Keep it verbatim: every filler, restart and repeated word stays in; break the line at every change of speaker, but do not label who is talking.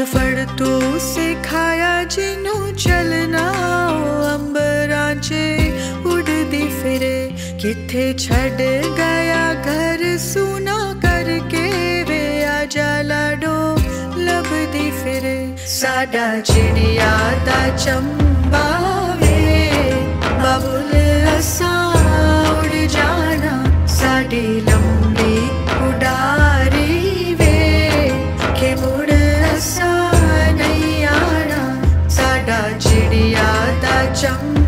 सफर तू सिखाया जिन्हों चलना अंबरां च उड़दी फिरे किथे छड़ गया घर सुना करके वे आजा लाडो लभदी फिरे साडा चिड़िया दा चंबा वे बाबुल असां उड़ जाना साडी लंबी उडारी वे के मुड़ असां नहीं आना साडा चिड़िया दा चंबा